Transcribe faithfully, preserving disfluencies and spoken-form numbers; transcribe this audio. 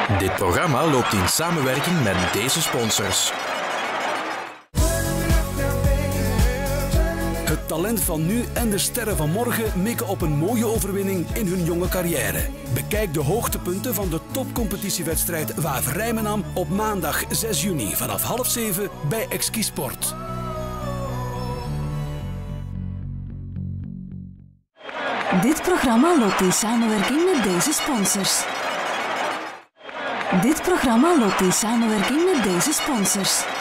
Dit programma loopt in samenwerking met deze sponsors. Het talent van nu en de sterren van morgen mikken op een mooie overwinning in hun jonge carrière. Bekijk de hoogtepunten van de topcompetitiewedstrijd Waver-Rijmenam op maandag zes juni vanaf half zeven bij Exquisport. Dit programma loopt in samenwerking met deze sponsors. Dit programma loopt in samenwerking met deze sponsors.